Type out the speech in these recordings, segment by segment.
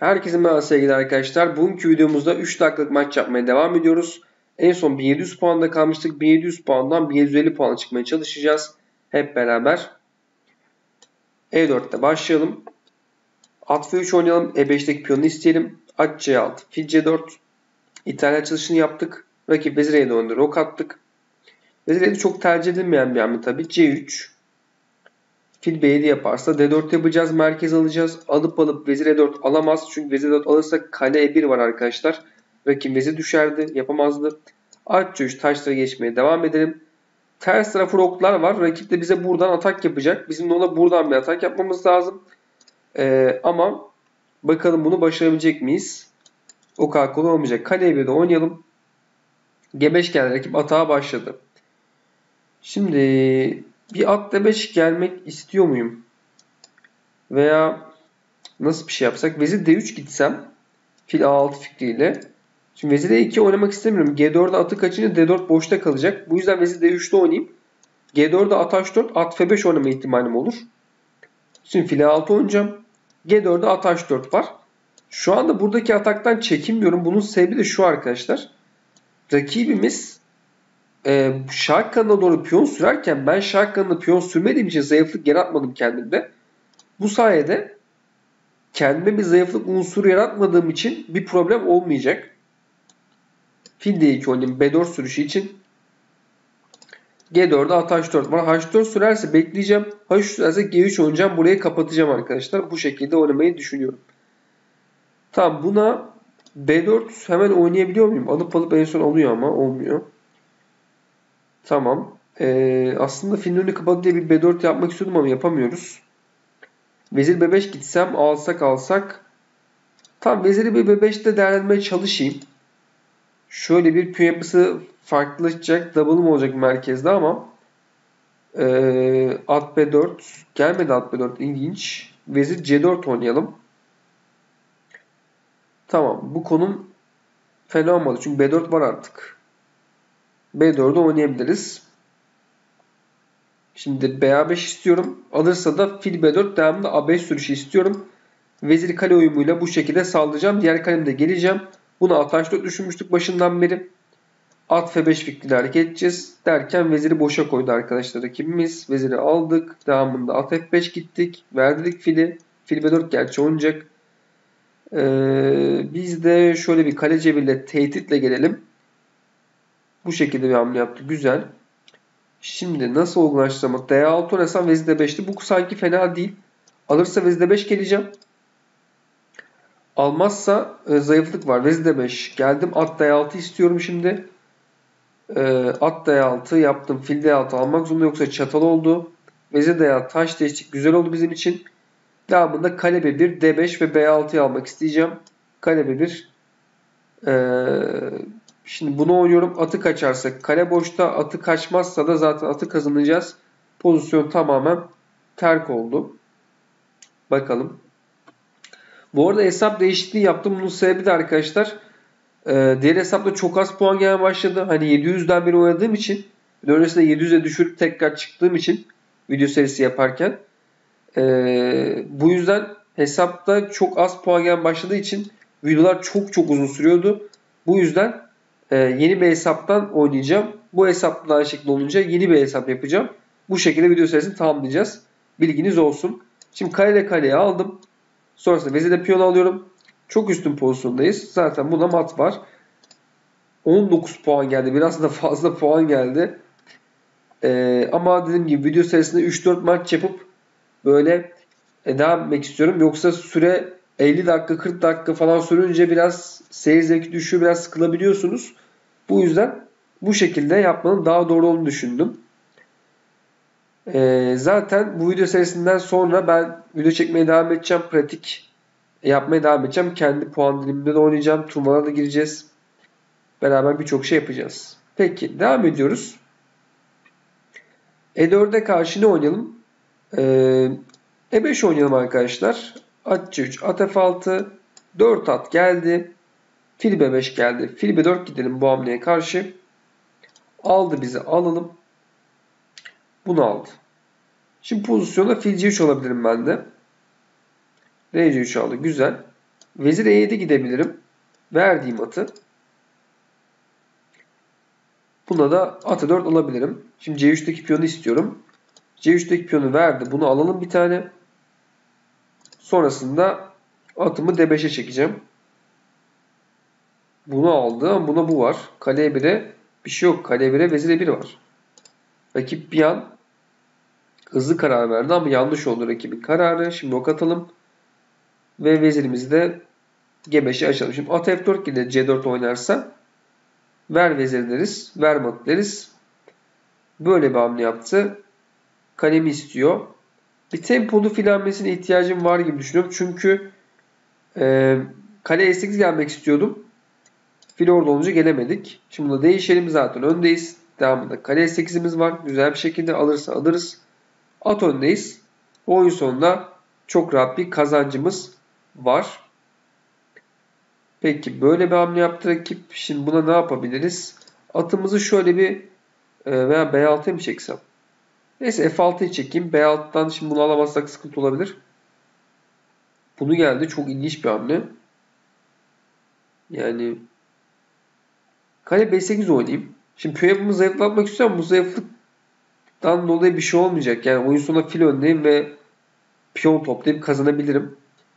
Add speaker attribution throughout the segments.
Speaker 1: Herkese merhaba sevgili arkadaşlar. Bugünkü videomuzda 3 dakikalık maç yapmaya devam ediyoruz. En son 1700 puanda kalmıştık. 1700 puandan 1750 puana çıkmaya çalışacağız. Hep beraber. E4'te başlayalım. At F3 oynayalım. E5'teki piyonu isteyelim. At C6, fil C4. İtalyan çalışını yaptık. Rakip vezir E7 önünde rok attık. Vezir E7 çok tercih edilmeyen bir hamle tabii. C3. Fil B7 yaparsa D4 yapacağız. Merkez alacağız. Alıp vezir E4 alamaz. Çünkü vezir E4 alırsa kale E1 var arkadaşlar. Rakip vezir düşerdi. Yapamazdı. At C3 taşlara geçmeye devam edelim. Ters tarafı roklar var. Rakip de bize buradan atak yapacak. Bizim de ona buradan bir atak yapmamız lazım. Ama bakalım bunu başarabilecek miyiz? O kadar kolay olmayacak. Kale E1'de oynayalım. G5 geldi. Rakip atağa başladı. Şimdi bir at D5 gelmek istiyor muyum? Veya nasıl bir şey yapsak? Vezir D3 gitsem fil A6 fikriyle. Şimdi vezir E2 oynamak istemiyorum. G4'e atı kaçınca D4 boşta kalacak. Bu yüzden vezir D3'te oynayayım. G4'e at H4, at F5 oynama ihtimalim olur. Şimdi fil A6 oynayacağım. G4'e at H4 var. Şu anda buradaki ataktan çekinmiyorum. Bunun sebebi de şu arkadaşlar. Rakibimiz şah kanalına doğru piyon sürerken ben şah kanalına piyon sürmediğim için zayıflık yaratmadım kendimde. Bu sayede kendime bir zayıflık unsuru yaratmadığım için bir problem olmayacak. Fil D2 oynayayım B4 sürüşü için. G4'de at H4 var. H4 sürerse bekleyeceğim. H3 sürerse G3 oynayacağım. Burayı kapatacağım arkadaşlar. Bu şekilde oynamayı düşünüyorum. Tamam, buna B4 hemen oynayabiliyor muyum? Alıp en son alıyor ama olmuyor. Tamam. Aslında filin önünü kapadı diye bir B4 yapmak istiyordum ama yapamıyoruz. Vezir B5 gitsem alsak. Tamam, veziri bir B5'te değerlendirmeye çalışayım. Şöyle bir piyon yapısı farklılaşacak. Double'ım olacak merkezde ama at B4 gelmedi, at B4 ilginç. Vezir C4 oynayalım. Tamam, bu konum fena olmadı çünkü B4 var artık. B4'de oynayabiliriz. Şimdi BA5 istiyorum. Alırsa da fil B4 devamında A5 sürüşü istiyorum. Vezir kale uyumuyla bu şekilde saldıracağım. Diğer kalemde geleceğim. Bunu at H4 düşünmüştük başından beri. At F5 fikriyle hareket edeceğiz. Derken veziri boşa koydu arkadaşlar rakibimiz. Veziri aldık. Devamında at F5 gittik. Verdik fili. Fil B4 gerçi oynayacak. Biz de şöyle bir kale cebiyle tehditle gelelim. Bu şekilde bir hamle yaptı. Güzel. Şimdi nasıl olgunlaştırmak? D6 oynasam vezir D5'ti. Bu sanki fena değil. Alırsa vezir D5 geleceğim. Almazsa zayıflık var. Vezir D5 geldim. At D6 istiyorum şimdi. At D6 yaptım. Fil D6 almak zorunda, yoksa çatal oldu. Vezir D6 taş değiştik. Güzel oldu bizim için. Devamında kale B1, D5 ve B6'yı almak isteyeceğim. Kale B1. Şimdi bunu oynuyorum. Atı kaçarsa kale boşta. Atı kaçmazsa da zaten atı kazanacağız. Pozisyon tamamen terk oldu. Bakalım. Bu arada hesap değişikliği yaptım. Bunun sebebi de arkadaşlar, diğer hesapta çok az puan gelmeye başladı. Hani 700'den beri oynadığım için, öncesinde 700'e düşürüp tekrar çıktığım için video serisi yaparken, bu yüzden hesapta çok az puan gelmeye başladığı için videolar çok uzun sürüyordu. Bu yüzden yeni bir hesaptan oynayacağım. Bu hesapta da aynı şekilde olunca yeni bir hesap yapacağım. Bu şekilde video serisini tamamlayacağız. Bilginiz olsun. Şimdi kaleyle kaleye aldım. Sonrasında vezirle piyon alıyorum. Çok üstün pozisyondayız. Zaten buna mat var. 19 puan geldi. Biraz da fazla puan geldi. Ama dediğim gibi video serisinde 3-4 maç yapıp böyle devam etmek istiyorum. Yoksa süre 50 dakika 40 dakika falan sürünce biraz seyir zevki düşüyor. Biraz sıkılabiliyorsunuz. Bu yüzden bu şekilde yapmanın daha doğru olduğunu düşündüm. Zaten bu video serisinden sonra ben video çekmeye devam edeceğim. Pratik yapmaya devam edeceğim. Kendi puan diliminde de oynayacağım. Turnuvalara da gireceğiz. Beraber birçok şey yapacağız. Peki devam ediyoruz. E4'e karşı ne oynayalım? E5 oynayalım arkadaşlar. At C3, at F6, 4 at geldi. Fil B5 geldi. Fil B4 gidelim bu hamleye karşı. Aldı bizi, alalım. Bunu aldı. Şimdi pozisyonda fil C3 alabilirim ben de. D C3 aldı. Güzel. Vezir E7 gidebilirim. Verdiğim atı. Buna da atı 4 alabilirim. Şimdi C3'teki piyonu istiyorum. C3'teki piyonu verdi. Bunu alalım bir tane. Sonrasında atımı D5'e çekeceğim. Bunu aldı ama buna bu var. Kale 1'e bir şey yok. Kale 1'e vezir E1 var. Rakip bir an hızlı karar verdi ama yanlış oldu rakibin kararı. Şimdi ok atalım. Ve vezirimizi de G5'e açalım. Şimdi at F4 ile C4 oynarsa ver vezir deriz. Ver mat deriz. Böyle bir hamle yaptı. Kalemi istiyor. Bir tempolu fil hamlesine ihtiyacım var gibi düşünüyorum. Çünkü kale E8 gelmek istiyordum. Fil orada olunca gelemedik. Şimdi bunu değişelim. Zaten öndeyiz. Devamında kale E8'imiz var. Güzel bir şekilde alırsa alırız. At öndeyiz. Oyun sonunda çok rahat bir kazancımız var. Peki böyle bir hamle yaptı rakip. Şimdi buna ne yapabiliriz? Atımızı şöyle bir veya B6'ya mı çeksem? Neyse F6'yı çekeyim. B6'dan şimdi bunu alamazsak sıkıntı olabilir. Bunu geldi. Çok ilginç bir hamle. Yani kale B8 oynayayım. Şimdi piyon yapımı zayıflatmak istiyorum. Bu zayıflıktan dolayı bir şey olmayacak. Yani oyun sonunda fil öndeyim ve piyon toplayıp kazanabilirim.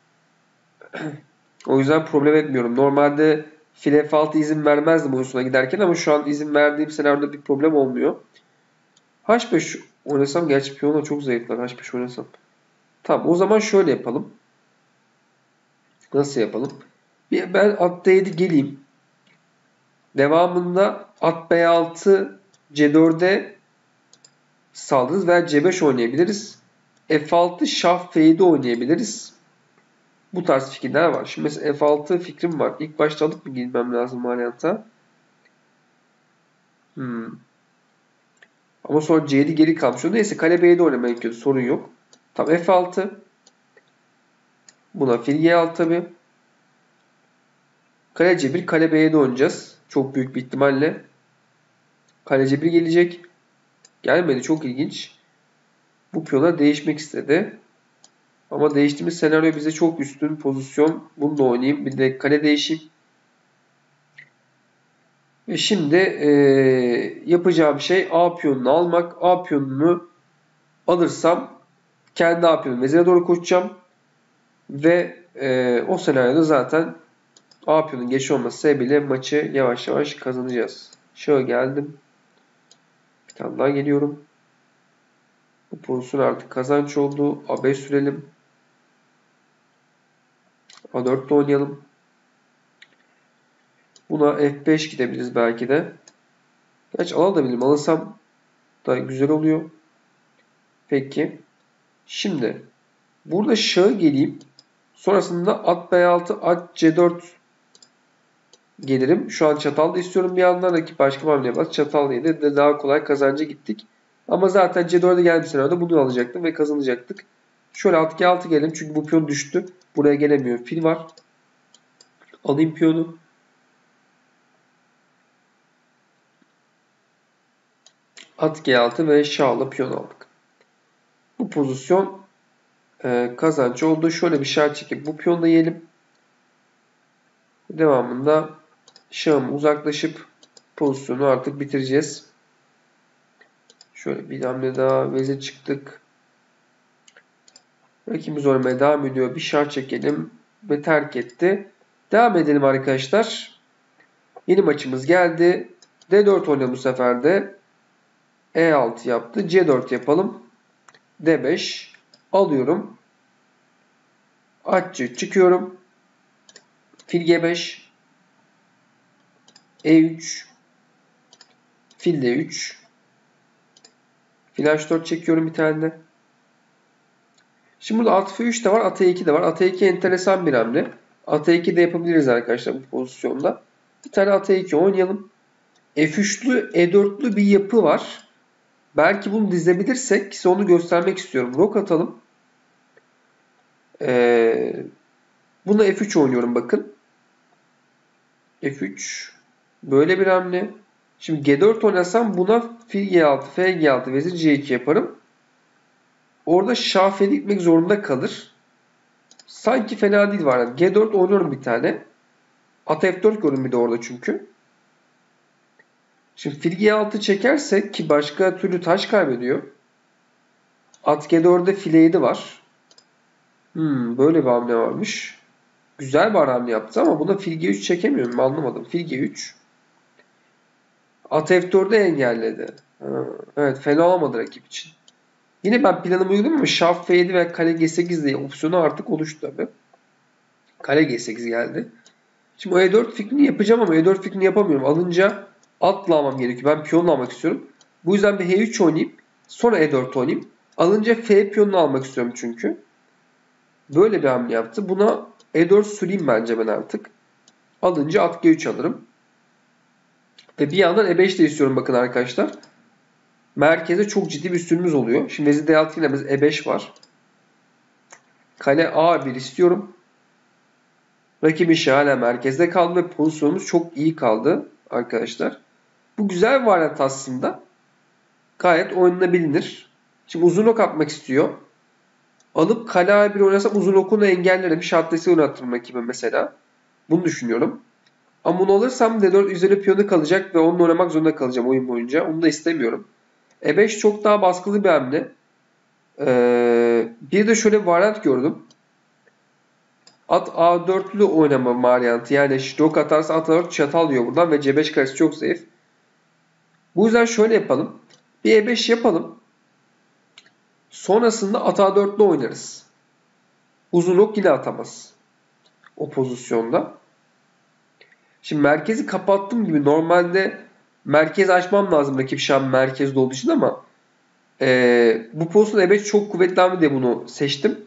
Speaker 1: O yüzden problem etmiyorum. Normalde fil F6 izin vermezdim oyun sonuna giderken ama şu an izin verdiğim senaryoda bir problem olmuyor. H5 oynasam, gerçi piyonla çok zayıflar H5 oynasam. Tamam, o zaman şöyle yapalım. Nasıl yapalım? Ben at D7 geleyim. Devamında at B6 C4'e saldırırız veya C5 oynayabiliriz. F6 şah F7 oynayabiliriz. Bu tarz fikirler var. Şimdi mesela F6 fikrim var. İlk başta alıp mı girmem lazım varyanta? Ama sonra C7 geri kalmış. Neyse kale B7 oynamaya gerekiyordu. Sorun yok. Tamam, F6. Buna fil G6 tabi. Kale C1, kale B7 oynayacağız. Çok büyük bir ihtimalle. Kale C1 gelecek. Gelmedi. Çok ilginç. Bu piyonlar değişmek istedi. Ama değiştiğimiz senaryo bize çok üstün pozisyon. Bunu da oynayayım. Bir de kale değişeyim. Ve şimdi yapacağım şey A piyonunu almak. A piyonunu alırsam kendi A piyonum vezire doğru koşacağım. Ve o senaryoda zaten A piyonun geç olması sebebiyle maçı yavaş yavaş kazanacağız. Şöyle geldim. Bir tane daha geliyorum. Bu pozisyon artık kazanç oldu. A5 sürelim. A4'te oynayalım. Buna F5 gidebiliriz belki de. Gerçi alabilirim. Alırsam da güzel oluyor. Peki. Şimdi burada şahı geleyim. Sonrasında at B6, at C4 gelirim. Şu an çatal da istiyorum bir yandan. Rakip başka bir hamle yapmaz. Çatal yedi de daha kolay kazanca gittik. Ama zaten C4'e gelmiş senaryoda bunu alacaktım ve kazanacaktık. Şöyle at G6 gelelim. Çünkü bu piyon düştü. Buraya gelemiyor. Fil var. Alayım piyonu. At G6 ve şahla piyon aldık. Bu pozisyon kazanç oldu. Şöyle bir şah çekip bu piyonu da yiyelim. Devamında şahım uzaklaşıp pozisyonu artık bitireceğiz. Şöyle bir hamle daha, vezir çıktık. Rakibimiz oynamaya devam ediyor. Bir şah çekelim ve terk etti. Devam edelim arkadaşlar. Yeni maçımız geldi. D4 oynayalım bu sefer de. E6 yaptı. C4 yapalım. D5 alıyorum. Atçı çıkıyorum. Fil G5. E3. Fil D3. Fil H4 çekiyorum bir tane de. Şimdi burada at F3 de var. At E2 de var. At E2 enteresan bir hamle. At E2 de yapabiliriz arkadaşlar bu pozisyonda. Bir tane at E2 oynayalım. F3'lü E4'lü bir yapı var. Belki bunu dizebilirsek size onu göstermek istiyorum. Rok atalım. Buna F3 oynuyorum bakın. F3. Böyle bir hamle. Şimdi G4 oynasam buna fil G6, F G6, vezir C2 yaparım. Orada şah F'ye gitmek zorunda kalır. Sanki fena değil varyant. G4 oynuyorum bir tane. At F4 gördüm bir de orada çünkü. Şimdi fil G6 çekersek ki başka türlü taş kaybediyor. At G4'de fil E7 var. Böyle bir hamle varmış. Güzel bir hamle yaptı ama buna fil G3 çekemiyorum. Anlamadım. Fil G3. At F4'de engelledi. Evet, fena olmadı rakip için. Yine ben planımı uyguladım ama Şah F7 ve Kale G8 diye opsiyonu artık oluştu tabi. Kale G8 geldi. Şimdi o E4 fikrini yapacağım ama E4 fikrini yapamıyorum. Alınca atla almam gerekiyor. Ben piyonla almak istiyorum. Bu yüzden bir H3 oynayayım. Sonra E4 oynayayım. Alınca F piyonunu almak istiyorum çünkü. Böyle bir hamle yaptı. Buna E4 süreyim bence ben artık. Alınca at G3 alırım. Ve bir yandan E5 de istiyorum bakın arkadaşlar. Merkeze çok ciddi bir üstünümüz oluyor. Şimdi vezir D6 ile E5 var. Kale A1 istiyorum. Rakibin şahı hala merkezde kaldı ve pozisyonumuz çok iyi kaldı arkadaşlar. Bu güzel bir varyant aslında. Gayet oynanabilir. Şimdi uzun ok atmak istiyor. Alıp kale A1 oynasam uzun okunu engellerim. Şartlesi oynattırım rakibe mesela. Bunu düşünüyorum. Ama bunu alırsam D4 üzeri piyonu kalacak ve onunla oynamak zorunda kalacağım oyun boyunca. Onu da istemiyorum. E5 çok daha baskılı bir hamle. Bir de şöyle bir varyant gördüm. At A4'lü oynama varyantı. Yani rok atarsa at A4 çatal diyor buradan ve C5 karesi çok zayıf. Bu yüzden şöyle yapalım. Bir E5 yapalım. Sonrasında at A4'lü oynarız. Uzun ok yine atamaz. O pozisyonda. Şimdi merkezi kapattığım gibi normalde merkez açmam lazım rakip şahın merkezde olduğu için ama bu pozisyon E5 çok kuvvetli hamle diye bunu seçtim.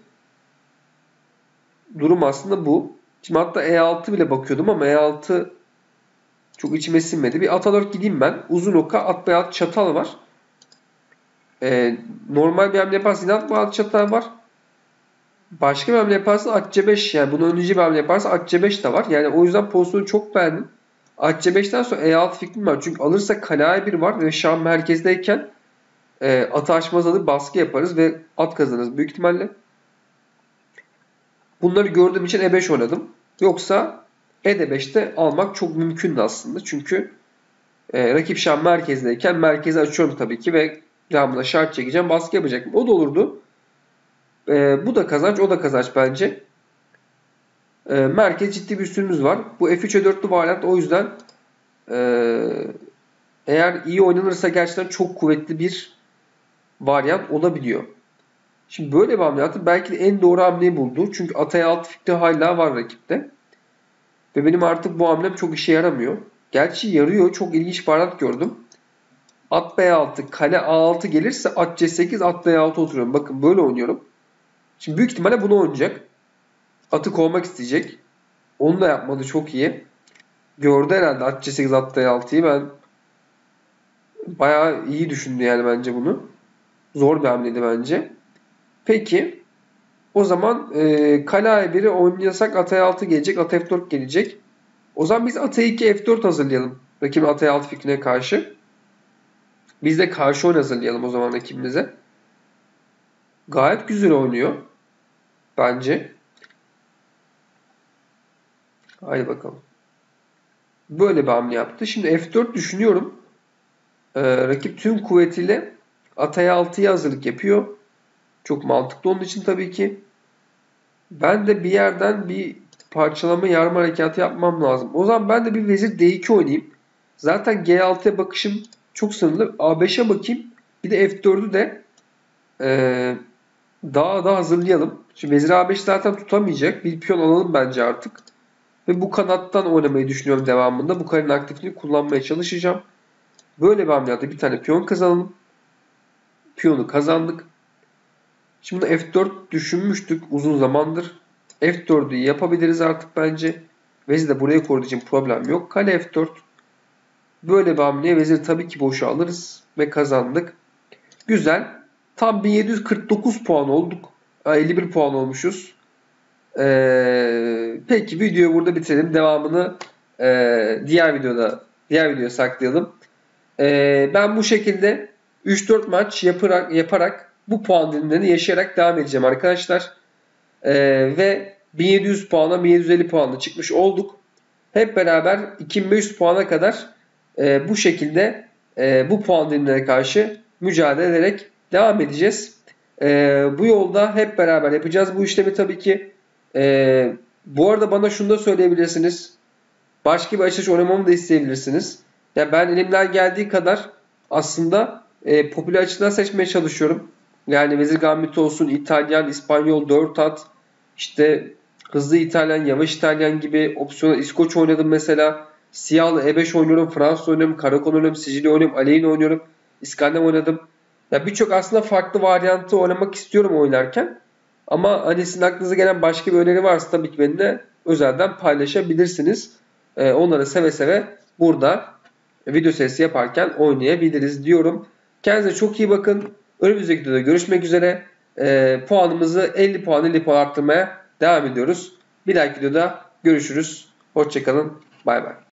Speaker 1: Durum aslında bu. Şimdi hatta E6 bile bakıyordum ama E6 çok içime sinmedi. Bir at A4 gideyim ben. Uzun oka at B6 çatal var. Normal bir hamle yaparsa yine at B6 çatal var. Başka bir hamle yaparsa at C5 yani bunu önce bir hamle yaparsa at C5 de var. Yani o yüzden pozisyonu çok beğendim. At C5'ten sonra E6 fikrim var. Çünkü alırsa kale A1 var ve şah merkezdeyken atı açmaz alıp baskı yaparız ve at kazanırız büyük ihtimalle. Bunları gördüğüm için E5 oynadım. Yoksa E5'te almak çok mümkündü aslında. Çünkü rakip şah merkezdeyken merkezi açıyorum tabii ki ve devamında şart çekeceğim. Baskı yapacaktım. O da olurdu. Bu da kazanç, o da kazanç bence. Merkez ciddi bir üstünümüz var. Bu F3'e 4'lü varyant o yüzden eğer iyi oynanırsa gerçekten çok kuvvetli bir varyant olabiliyor. Şimdi böyle bir hamle yaptı. Belki de en doğru hamleyi buldu. Çünkü at E6 fikri hala var rakipte. Ve benim artık bu hamlem çok işe yaramıyor. Gerçi yarıyor. Çok ilginç varyant gördüm. At B6, kale A6 gelirse at C8, at D6 oturuyorum. Bakın böyle oynuyorum. Şimdi büyük ihtimalle bunu oynayacak. Atı kovmak isteyecek. Onu da yapmadı çok iyi. Gördü herhalde at C8, at D6'yı. Ben bayağı iyi düşündü yani bence bunu. Zor bir hamleydi bence. Peki. O zaman kale A1'i oynayasak at E6 gelecek. At F4 gelecek. O zaman biz at E2 F4 hazırlayalım. Rakibin at E6 fikrine karşı. Biz de karşı oyun hazırlayalım o zaman rakibimize. Gayet güzel oynuyor. Bence. Haydi bakalım. Böyle bir hamle yaptı. Şimdi F4 düşünüyorum. Rakip tüm kuvvetiyle at E6'ya hazırlık yapıyor. Çok mantıklı onun için tabii ki. Ben de bir yerden bir parçalama yarma harekatı yapmam lazım. O zaman ben de bir vezir D2 oynayayım. Zaten G6'ya bakışım çok sınırlı. A5'e bakayım. Bir de F4'ü de daha da hazırlayalım. Şimdi vezir A5 zaten tutamayacak. Bir piyon alalım bence artık. Ve bu kanattan oynamayı düşünüyorum devamında. Bu karenin aktifliğini kullanmaya çalışacağım. Böyle bir hamlede bir tane piyon kazanalım. Piyonu kazandık. Şimdi F4 düşünmüştük uzun zamandır. F4'ü yapabiliriz artık bence. Vezir de buraya koyduğu için problem yok. Kale F4. Böyle bir hamleye vezir tabii ki boşa alırız. Ve kazandık. Güzel. Tam 1749 puan olduk. 51 puan olmuşuz. Peki videoyu burada bitirelim. Devamını diğer videoya saklayalım. Ben bu şekilde 3-4 maç yaparak bu puan dilimlerini yaşayarak devam edeceğim arkadaşlar. Ve 1700 puana 1750 puanla çıkmış olduk. Hep beraber 2500 puana kadar bu şekilde bu puan dilimlerine karşı mücadele ederek devam edeceğiz. Bu yolda hep beraber yapacağız bu işlemi tabii ki. Bu arada bana şunu da söyleyebilirsiniz. Başka bir açılış oynamamı da isteyebilirsiniz. Ya ben elimden geldiği kadar aslında popüler açıdan seçmeye çalışıyorum. Yani Vezir Gambit olsun, İtalyan, İspanyol, 4 at, işte hızlı İtalyan, yavaş İtalyan gibi opsiyonel İskoç oynadım mesela. Siyahlı E5 oynuyorum, Fransız oynuyorum, Karakol oynuyorum, Sicilya oynuyorum, Aleyna oynuyorum, İskandinav oynadım. Ya birçok aslında farklı varyantı oynamak istiyorum oynarken. Ama hani sizin aklınıza gelen başka bir öneri varsa tabii ki benimle özelden paylaşabilirsiniz. Onları seve seve burada video serisi yaparken oynayabiliriz diyorum. Kendinize çok iyi bakın. Önümüzdeki videoda görüşmek üzere. Puanımızı 50 puan 50 puan arttırmaya devam ediyoruz. Bir dahaki videoda görüşürüz. Hoşçakalın. Bay bay.